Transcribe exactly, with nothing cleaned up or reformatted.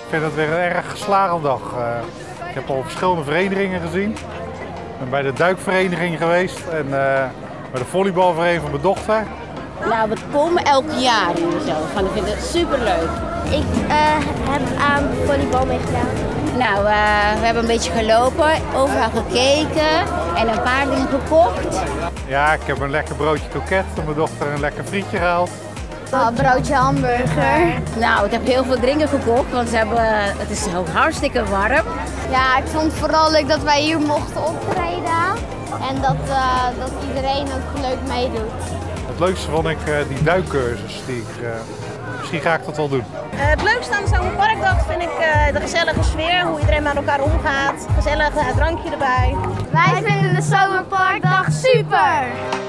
Ik vind het weer een erg geslagen dag. Uh, ik heb al verschillende verenigingen gezien. Ik ben bij de duikvereniging geweest en uh, bij de volleybalvereniging van mijn dochter. Nou, we komen elk jaar hier zo. Van, ik vind het superleuk. Ik uh, heb aan volleybal meegedaan. Nou, uh, we hebben een beetje gelopen, overal gekeken en een paar dingen gekocht. Ja, ik heb een lekker broodje kroket en mijn dochter een lekker frietje gehaald. Oh, broodje hamburger. Nou, ik heb heel veel drinken gekocht, want ze hebben, het is ook hartstikke warm. Ja, ik vond het vooral leuk dat wij hier mochten optreden en dat, uh, dat iedereen ook leuk meedoet. Het leukste vond ik uh, die duikcursus. Die ik, uh, misschien ga ik dat wel doen. Uh, het leukste aan zo'n parkdag vind ik uh, de gezellige sfeer, hoe iedereen met elkaar omgaat. Gezellig uh, drankje erbij. Wij vinden de zomerparkdag super!